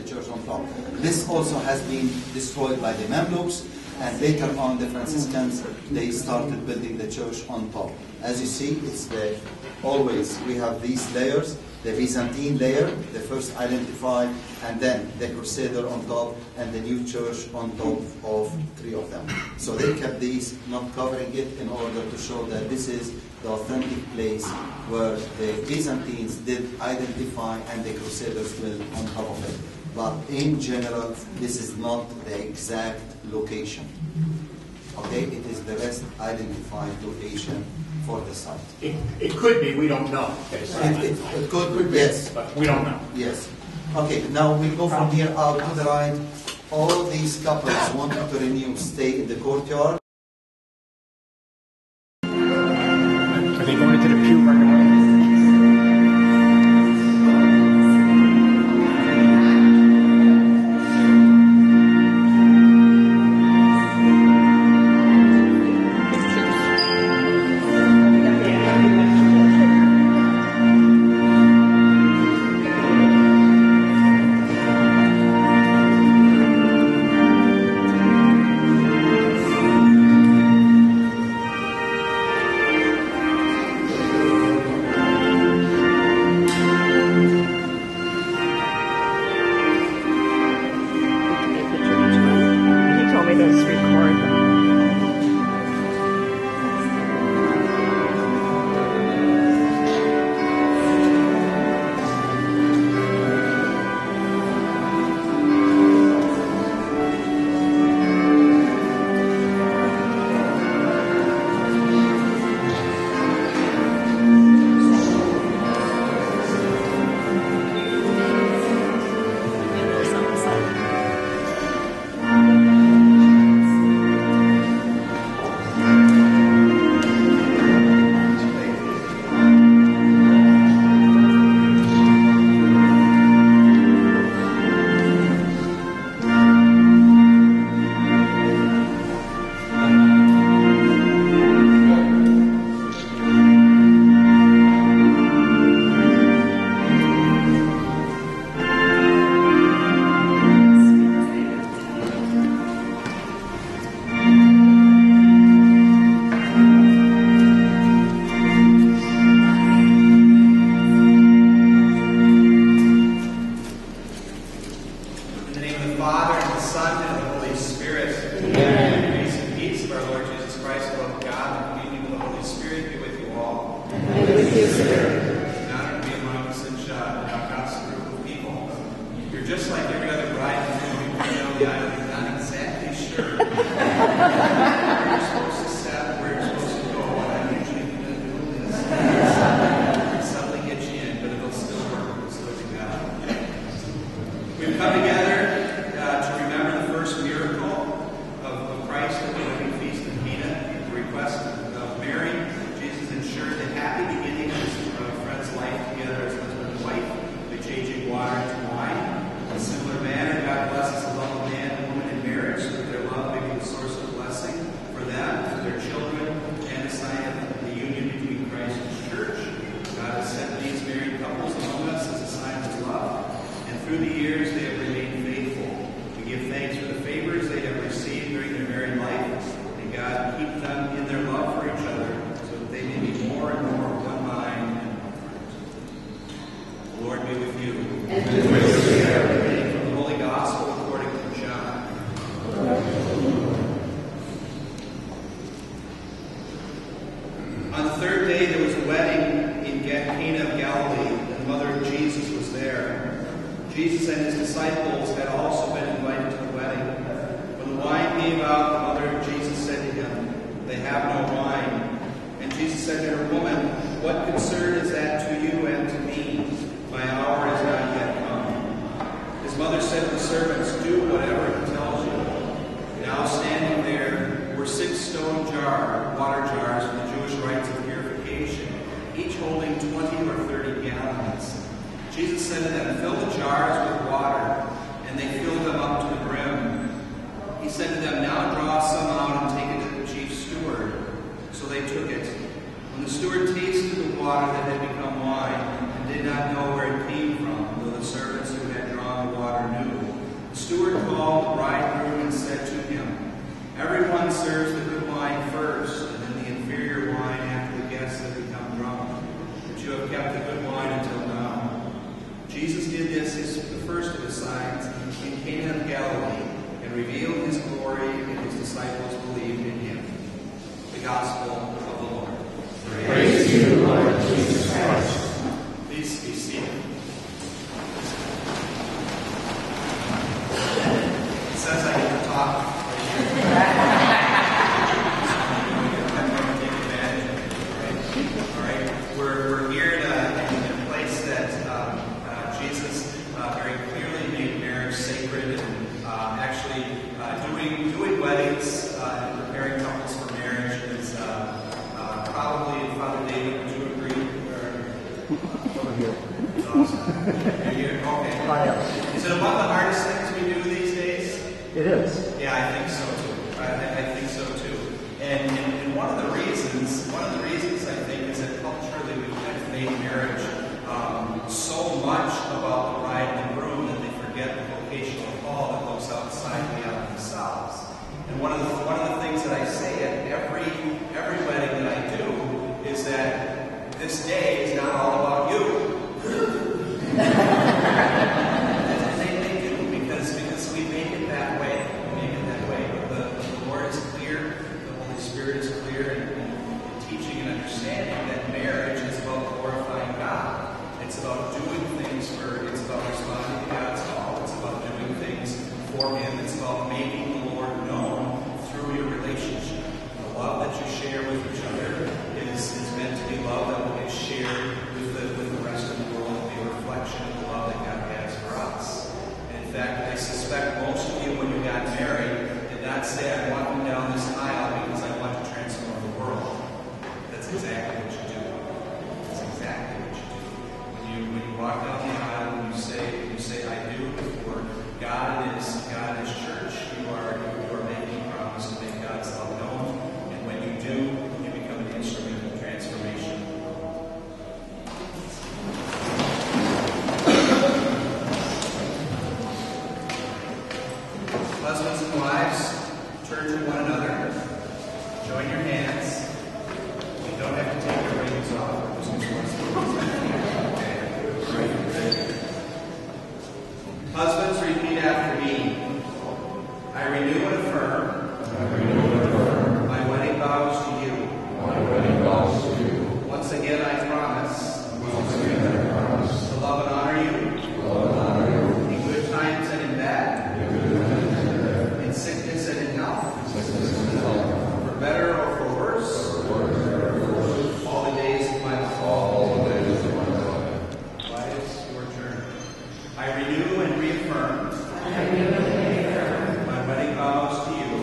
church on top. This also has been destroyed by the Mamluks, and later on the Franciscans, they started building the church on top. As you see, it's always we have these layers, the Byzantine layer, the first identified, and then the Crusader on top, and the new church on top of three of them. So they kept these, not covering it, in order to show that this is the authentic place where the Byzantines did identify and the Crusaders built on top of it. But in general, this is not the exact location. Okay, it is the best identified location for the site. It could be, we don't know. It could be, yes. But we don't know. Yes. Okay, now we go from here out to the right. All these couples wanting to renew stay in the courtyard. Are they going into the pew right away? Water that had become wine and did not know where it came from, though the servants who had drawn the water knew. Jesus did this as the first of his signs in Cana of Galilee and revealed his glory, and his disciples believed in him. The Gospel of the Lord. Praise to you, Lord Jesus Christ. Please be seated. It says I get to talk. All right, we're here in a place that Jesus very clearly made marriage sacred, and actually doing weddings and preparing couples for marriage is probably, Father David, would you agree? Over here. Awesome. You're here? Okay. I am. Is it one of the hardest things we do these days? It is. Yeah, I think so too. I think so too. And one of the reasons I think is that culturally we've kind of made marriage so much about the bride and the groom that they forget the vocational call that goes outside beyond themselves. And one of the things that I say at every wedding that I do is that this day is not all about you. They do because we make it that way. But the Lord is clear, the Holy Spirit is clear in teaching and understanding that marriage is about glorifying God. It's about doing things it's about responding to God's call. It's about doing things for Him. It's about making the Lord known through your relationship. The love that you share with each other is meant to be love that will get shared with the rest of the world and be a reflection of the love that God has for us. And in fact, I suspect most of you, when you got married, did not say, I'm walking down this aisle because I want to transform the world. That's exactly what you do. That's exactly what you do. When you walk down the aisle and you say I do for God and His church, you are making a promise to make God's love known. And when you do, you become an instrument of transformation. Husbands and wives, turn to one another. Join your hands. You don't have to take your rings off. We're just going to Husbands, repeat after me. I renew and affirm my wedding vows to you. Once again, I promise to love and honor you in good times and in bad, in sickness and in health, for better or for worse, all the days of my life. Wives, your turn. I renew and reaffirm my wedding vows to you.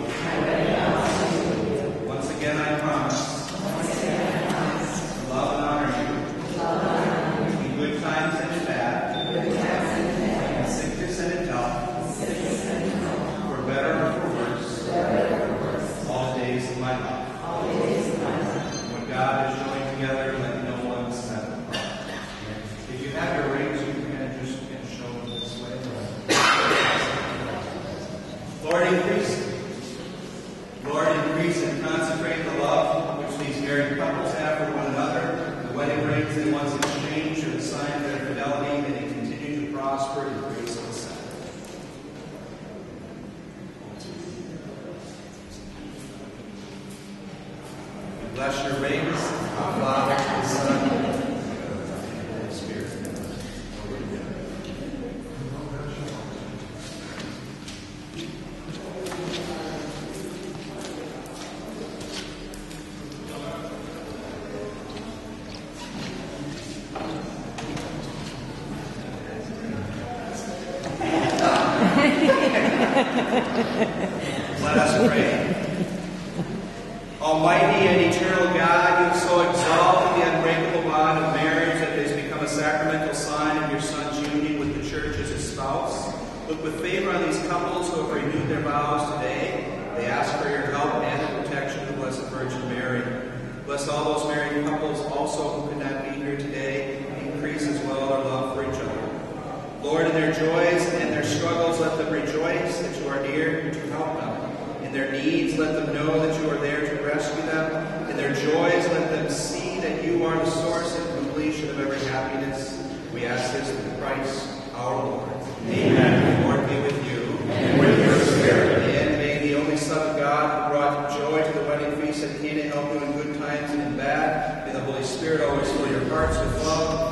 Once again, I promise to love and honor you in good times and in bad, in sickness and in health, for better or for worse, all the days of my life. What God has joined together, let no one set apart. If you have your rings, you can just show them this way. Lord, increase and consecrate the love which these married couples have for one another. The wedding rings they once exchanged are the sign of their fidelity, and they continue to prosper in grace and sin. Bless your rings, Father, the Son, and the Holy Spirit. Let us pray. Almighty and eternal God, you have so exalted the unbreakable bond of marriage that it has become a sacramental sign of your Son's union with the church as his spouse. Look with favor on these couples who have renewed their vows today. They ask for your help and the protection of the Blessed Virgin Mary. Bless all those married couples also who could not be here today. Increase as well their love for each other. Lord, in their joys and their struggles, let them rejoice that you are near to help them. In their needs, let them know that you are there to rescue them. In their joys, let them see that you are the source and completion of every happiness. We ask this through Christ our Lord. Amen. The Lord be with you. And with your spirit. And may the only Son of God, who brought joy to the wedding feast at Cana, help you in good times and in bad. May the Holy Spirit always fill your hearts with love